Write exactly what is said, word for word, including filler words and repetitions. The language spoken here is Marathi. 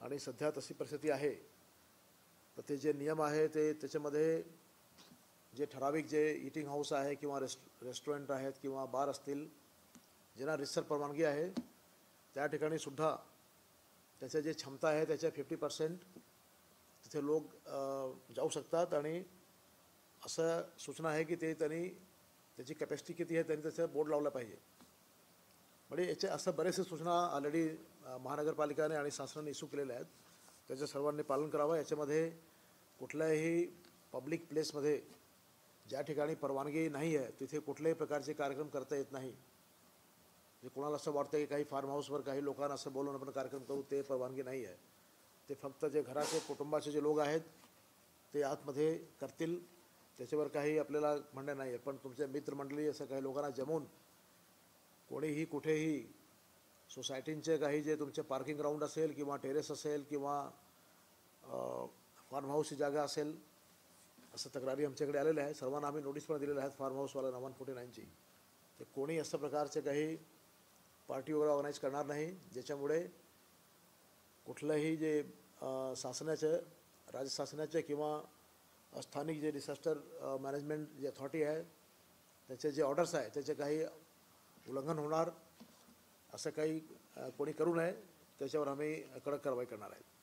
आणि सध्या तशी परिस्थिती आहे तर ते जे नियम आहे ते त्याच्यामध्ये जे ठराविक जे ईटिंग हाऊस आहे किंवा रेस्ट रेस्टॉरंट आहेत किंवा बार असतील ज्यांना रितसर परवानगी आहे त्या ठिकाणी सुद्धा त्याच्या जे क्षमता आहे त्याच्या फिफ्टी पर्सेंट तिथे लोक जाऊ शकतात आणि असं सूचना आहे की ते त्यांनी त्याची कॅपॅसिटी किती आहे त्यांनी त्याचं बोर्ड लावला पाहिजे. म्हणजे याचे असं बरेचसे सूचना ऑलरेडी महानगरपालिकाने आणि शासनाने इश्यू केलेल्या आहेत. त्याचं सर्वांनी पालन करावं. याच्यामध्ये कुठल्याही पब्लिक प्लेसमध्ये ज्या ठिकाणी परवानगी नाही आहे तिथे कुठल्याही प्रकारचे कार्यक्रम करता येत नाही. जे कोणाला असं वाटतं की काही फार्म हाऊसवर काही लोकांना असं बोलून आपण कार्यक्रम करू ते परवानगी नाही आहे. ते फक्त जे घराचे कुटुंबाचे जे लोक आहेत ते आतमध्ये करतील त्याच्यावर काही आपल्याला म्हणणं नाही आहे. पण तुमच्या मित्रमंडळी असं काही लोकांना जमवून कोणीही कुठेही सोसायटींचे काही जे तुमचे पार्किंग ग्राउंड असेल किंवा टेरेस असेल किंवा फार्म हाऊसची जागा असेल असं तक्रारी आमच्याकडे आलेल्या आहे. सर्वांना आम्ही नोटीस पण दिलेल्या आहेत फार्म हाऊसवाल्यांना वन फोर्टी नाईनची. ते कोणी असं प्रकारचे काही पार्टी वगैरे ऑर्गनाईज करणार नाही ज्याच्यामुळे कुठलंही जे शासनाचं राज्य शासनाचे किंवा स्थानिक जे डिझास्टर मॅनेजमेंट जी अथॉरिटी आहे त्याचे जे ऑर्डर्स आहे त्याचे काही उल्लंघन होणार असं काही कोणी करू नये त्याच्यावर आम्ही कडक कारवाई करणार आहे.